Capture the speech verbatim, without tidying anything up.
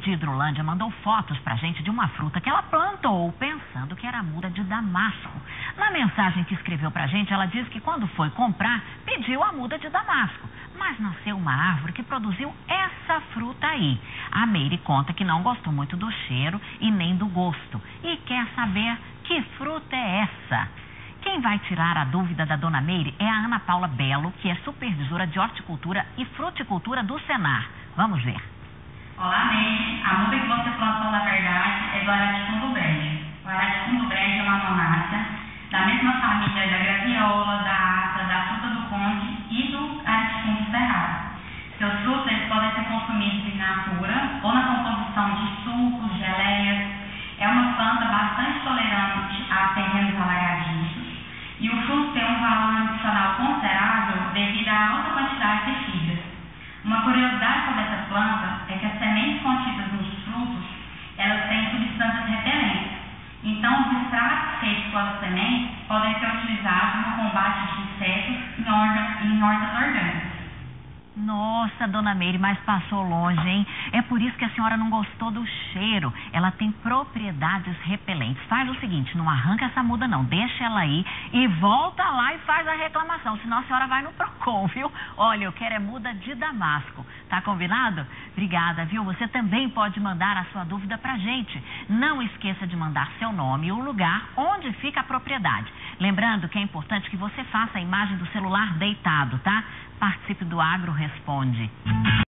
de Hidrolândia mandou fotos pra gente de uma fruta que ela plantou pensando que era muda de damasco. Na mensagem que escreveu pra gente, ela diz que quando foi comprar, pediu a muda de damasco. Mas nasceu uma árvore que produziu essa fruta aí. A Meire conta que não gostou muito do cheiro e nem do gosto. E quer saber que fruta é essa. Quem vai tirar a dúvida da dona Meire é a Ana Paula Belo, que é supervisora de horticultura e fruticultura do Senar. Vamos ver. Olá, Meire. A muda que você plantou, na verdade, é do araticum verde. O araticum verde é uma monácea da mesma família da graviola, da aça, da fruta do conde e do araticum cerrado. Seus frutos eles podem ser consumidos in natura ou na composição de sucos, geleias. É uma planta bastante tolerante a terrenos alagadiços e o fruto tem um valor nutricional considerável devido à alta quantidade de fibras. Uma curiosidade sobre essa planta é que as sementes contidas nos frutos, elas têm substâncias repelentes. Então, os extratos feitos pelas sementes podem ser utilizados no combate de insetos em hortas, em hortas orgânicas. Nossa, dona Meire, mas passou longe, hein? É por isso que a senhora não gostou do cheiro. Ela tem propriedades repelentes. Faz o seguinte, não arranca essa muda não, deixa ela aí e volta lá e faz a reclamação, senão a senhora vai no Procon, viu? Olha, eu quero é muda de damasco. Tá combinado? Obrigada, viu? Você também pode mandar a sua dúvida pra gente. Não esqueça de mandar seu nome e o lugar onde fica a propriedade. Lembrando que é importante que você faça a imagem do celular deitado, tá? Participe do Agro Responde.